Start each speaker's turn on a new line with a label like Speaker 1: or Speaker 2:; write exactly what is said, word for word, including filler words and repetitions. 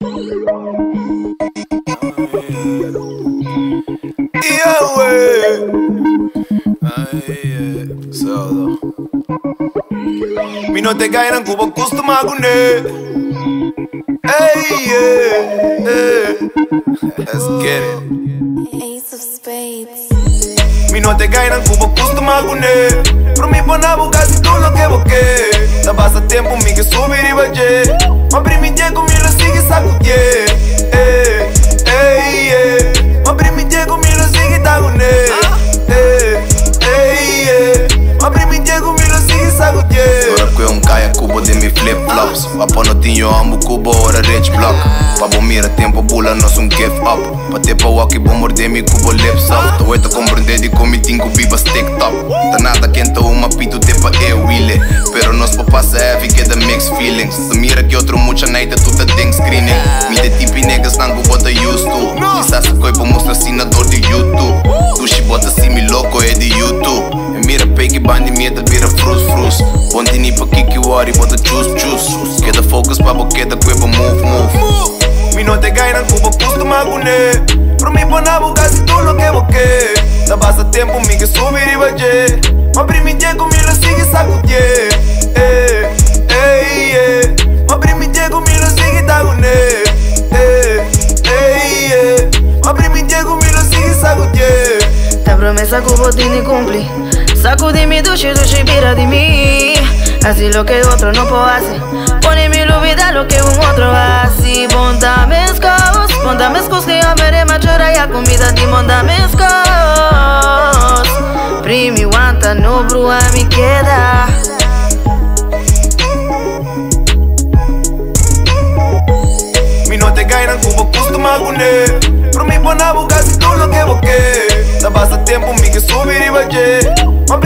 Speaker 1: Yeah, way. Ay, solo. Mi no te caen cubo costuma gune. Hey, yeah, yeah. Let's get it.
Speaker 2: Ace of Spades.
Speaker 1: Mi no te caen cubo costuma gune. Pro mi ponabo casi todo lo que boqué. Da passa tempo mi que subir y baje. Ma primi diego mi lo sigue sacudie. Eh, eh, yeah. Ma primi diego mi lo sigue tagune. Eh, eh, yeah. Ma primi diego mi lo sigue sacudie.
Speaker 3: Ora que um caia cubo de mi flip flops. Papo no tinho ambu cubo ora rich block. Pabo mira tempo bula nós um give up. Pate pa walk e bom morder mi cubo lips up. Tô eto compreender de como tingo viva stick top. Tá nada quente uma pito te pa eu wheelie. Pero nós pa passa heavy get the mixed feelings. Te mira que outro mucha night tu tá ding screening. Mi de tipi niggas nango bota used to. Mi sasa coi pa mostra assinador de YouTube. Dushi bota si mi louco é de YouTube. E mira pegi bandi meta vira frus frus. Pontini pa kiki wari bota choose choose. Queda focus pa boqueta queba move move.
Speaker 1: Mi no te caen cubo costuma gune. Pro mi ponabo casi todo lo que boqué. Da passa tempo mi que subir y baje. Ma primi diego mi lo sigue sacudie. Eh, eh, yeah. Ma primi diego mi lo sigue tagune. Eh, eh, yeah. Ma primi diego mi lo sigue sacudie.
Speaker 4: La promesa que vos tini cumpli. Sacudi mi dushi dushi vira de mí. Así lo que otro no puedo hacer. Pone mi vida lo que un otro hace. Ponta mis cosas, ponta mis cosas que yo veré machora y a comida de monta mis cosas. Primi wanta no brua mi queda.
Speaker 1: Mi no te caen cubo costuma gune. Pro mi ponabo casi todo lo que boqué. Da passa tempo mi que subir y baje. Ma